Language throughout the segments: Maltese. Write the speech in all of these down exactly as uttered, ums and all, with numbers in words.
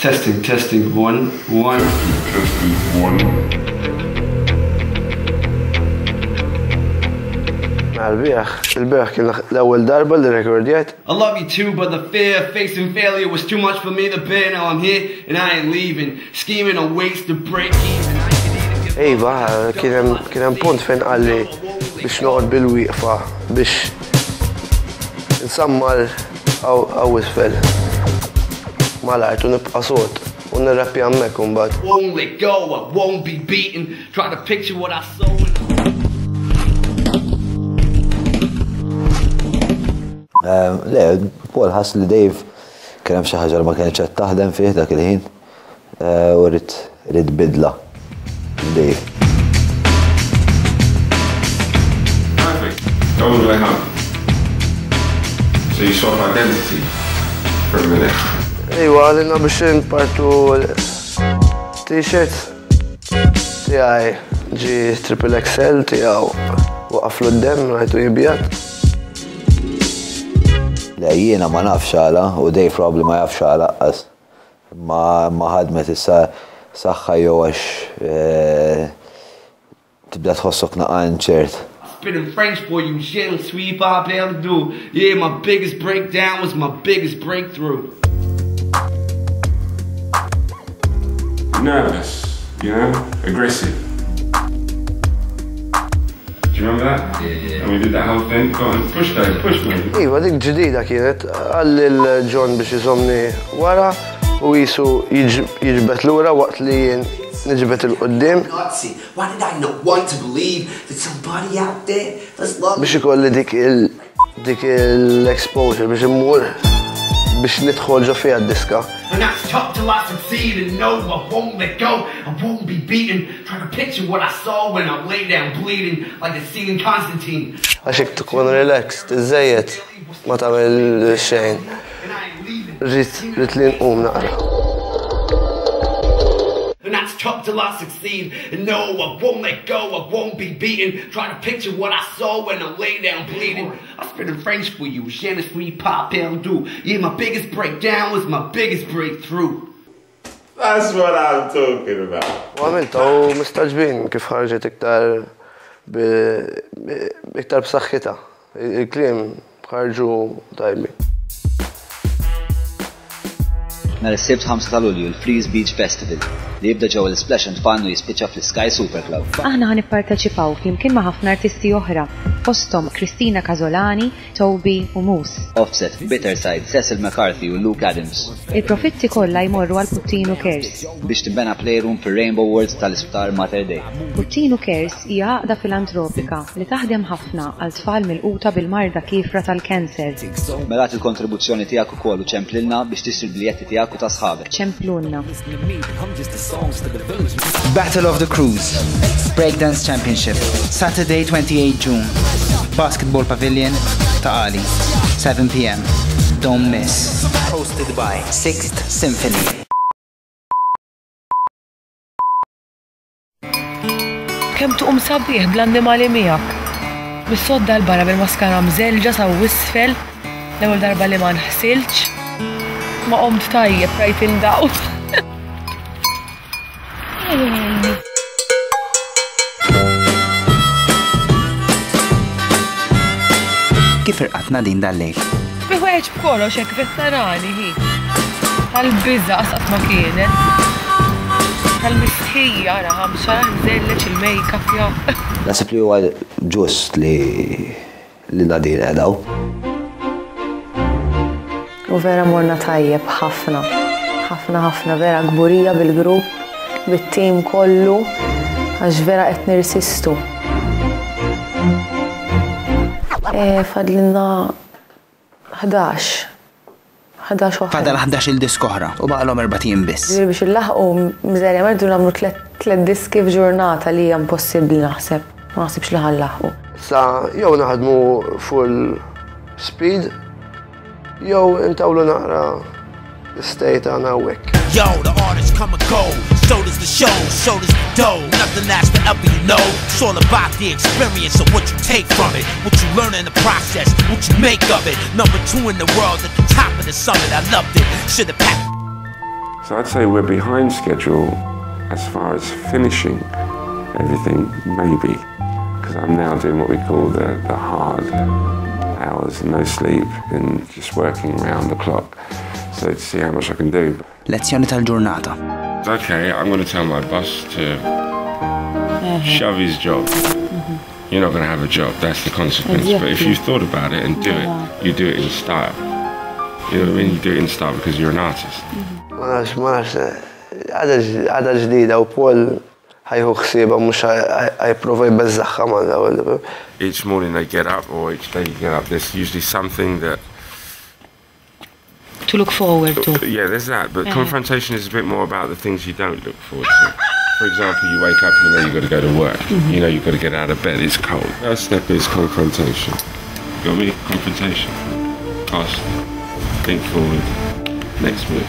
Testing, testing, one, one. Testing, one. Għal-bieħ, il-bieħ kien l-ewwel darba li rekordjajt. I love you too, but the fear of facing failure was too much for me to bear. Now I'm here and I ain't leaving, scheming on ways to break even. Ejba, kien hemm punt fejn qalli biex noqgħod bil-wieqfa biex insammar għaw isfel. Mal-art u nibqa' sod u nirrappi hemmhekk imbagħad. Won't let go, I won't be beaten. Try to picture what I saw in Le, Paul ħass li Dave kien hemm xi ħaġa li ma kienx qed taħdem fih dak il-ħin u rrid rid bidla Dave. Perfect. Go all the way home. So you swap identity for a minute. Ejwa, għalina biex npartu t-shirt tiegħi ġi triple X L tiegħu waqaflu d-dem rajtu jibjat. Le, jiena ma nafx għala, u Dave probably ma jafx għala qas. Ma ħadmet issa saħħa jew għax tibda tħossok naqan ċert. Spitting French for you, je ne suis pas perdu. Yeah, my biggest breakdown was my biggest breakthrough. Nervous, you know, aggressive. Do you remember that? Yeah, yeah. And we did that whole thing. Go on, push Dave, push me. Iva, dik ġdida kienet, għalli l-John biex jizomni wara u jisu jiġbet l-ura waqt li jien nġibet il-qoddim. Why did I not want to believe that somebody out there was loving? Biex ikolli dik l-exposure, biex immur, biex nidħol ġo fija d-diska. And that's tough till I succeed and no, I won't let go, I won't be beaten. Try to picture what I saw when I lay down bleeding like the scene in Constantine. Għaxek tkun relaxed, iżejjed, ma tagħmel xejn. Rrid li nqum naqra. And that's tough till I succeed and no, I won't let go, I won't be beaten. Try to picture what I saw when I lay down bleeding. I spit in French for you, je ne suis pas perdu. Yeah, my biggest breakdown was my biggest breakthrough. That's what I'm talking about. U għamilta u mistaġbin kif ħarġet iktar iktar b'saħħitha. Il-kliem ħarġu tajbi. Nhar is-Sibt ħamsa ta' Lulju il-Freeze Beach Festival li jibda ġew l-Splash and Fun u jispiċċa fl-Sky Super Club. Aħna ħan ipparteċipaw flimkien ma' ħafna artisti oħra, fosthom Kristina Casolani, Toby u Moose. Offset, Bitterside, Cecil McCarthy u Luke Adams. Il-profitti kollha jmorru għal Puttinu Cares. Biex timbena playroom fir-Rainbow Worlds tal-Isptar Mater Dei. Puttinu Cares hija għaqda filantropika li taħdem ħafna għal tfal milquta bil-marda kifra tal-kanser. Mela il-kontribuzzjoni tiegħek ukoll u ċemplilna biex tixtri l-biljetti tiegħek u ta' sħabek. ċemplunna. Battle of the Cruise, Breakdance Championship, Saturday twenty-eighth June, Basketball Pavilion, Ta'ali, seven p m Don't miss. Hosted by Sixth Symphony. Kem tuqum sabiħ bl-annimali miegħek. Bis-sodda l-barra bil-maskara mżelġa sa' wisfel, l-ewwel darba li ma nħsilx. Ma qomt tajjeb rajt il-daw. Kif irqatna din dal-lejl? Biħweġ b'kollox hekk kif tarani hi. Tal-biża qasqat ma kienet. Tal-mistħija ara ħamxa nżelleġ il-make-up ja. Nasib li huwa ġust li li Nadir qedaw. U vera morna tajjeb ħafna, ħafna ħafna vera gburija bil-grupp, bit-tim kollu, għax vera qed nirsistu. Fadlilna ħdax. ħdax oħra. Fadal ħdax il-disk oħra u baqalhom erbatien biss. Ġifieri biex illaħqu miżerja merdu nagħmlu tliet diski f'ġurnata li hija impossibbli naħseb. Ma naħsibx li ħallaħqu. Sa jew naħdmu full speed, jew intawlu naqra l-state għana hawnhekk. Yo, the artists come and go, so does the show, so does the dough. Nothing lasts forever, you know. It's all about the experience of what you take from it, what you learn in the process, what you make of it. Number two in the world, at the top of the summit, I loved it. Should've packed. So I'd say we're behind schedule as far as finishing everything, maybe, because I'm now doing what we call the, the hard hours, no sleep, and just working round the clock. So to see how much I can do. Lezzjoni tal-ġurnata. Okay, I'm going to tell my boss to shove his job. You're not going to have a job, that's the consequence. Exactly. But if you thought about it and do it, you do it in style. You know what I mean? You do it in style because you're an artist. Ma nafx, ma nafx, għada ġdida u Paul ħajħu ħsieba mux ħajprova jbezzaħħa ma daw. Each morning they get up or each day you get up, there's usually something that... To look forward to. Yeah, there's that, but yeah. Confrontation is a bit more about the things you don't look forward to. For example, you wake up, you know you've got to go to work. Mm-hmm. You know you've got to get out of bed, it's cold. First step is confrontation. You got me? Confrontation. Past, think forward, next move.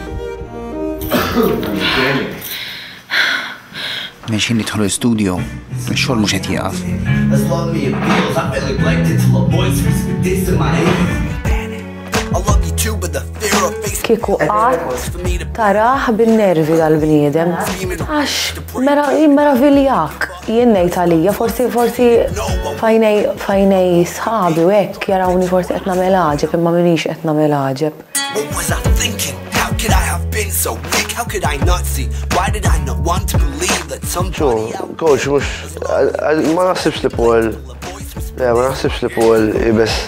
Menxin nidħlu l-studio, xogħol mhux qed jieqaf. As long as it feels, I feel neglected till a voice whispers this in my ear. I love you too, but the fear of facing Kieku qatt taraħ bin-nervi dal-bniedem. Għax meraviljak jien ngħid għalija, forsi forsi fajnej sħabi u hekk jarawni forsi qed nagħmel ħaġeb imma m'iniex qed nagħmel ħaġeb. What was I thinking? How could I have been so weak? How could I not see? Why did I not want to believe that somebody else... Coach, mux, ma naħsibx li Paul, ma naħsibx li Paul ibes.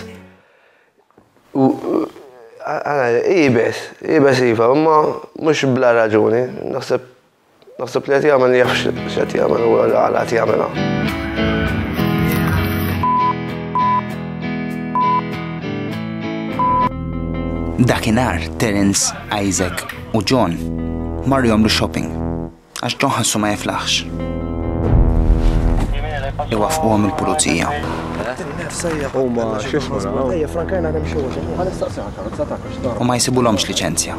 Għana, ibes, ibes iva, ma mux bla raġuni. Naħseb li għati għamen jafx xati għamen u għati għamena. Dakinhar, Terence, Isaac u John marru jagħmlu shopping għax John ħassu ma jiflaħx. Iwafquhom il-pulizija. U ma jsibulhomx liċenzja.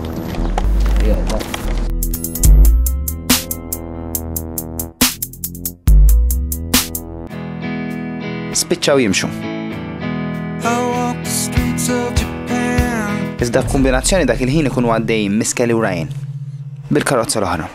Spiċċaw jimxu. Iżda f'kombinazzjoni dak il-ħin ikunu għaddejjin Miss Kelly u Ryan bil-karozza l-oħra.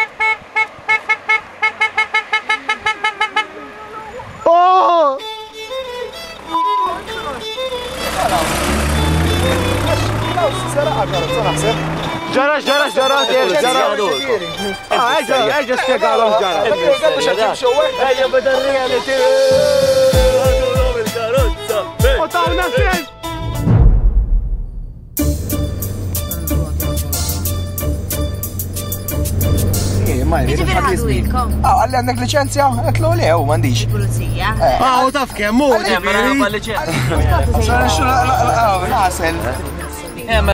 Ġara, ġara, ġara, ġara. Ah, eġa, eġa spiegalhom ġara. Ejja beda r-reality. Għadulhom il-karozza. U tawna fejn. Ma jrid ħadisni. Ah, għalli għandek liċenzja? Għatlu li għu m'għandix. Pulizija? Ah, u taf kemm hu ġifieri. Sara xu la la la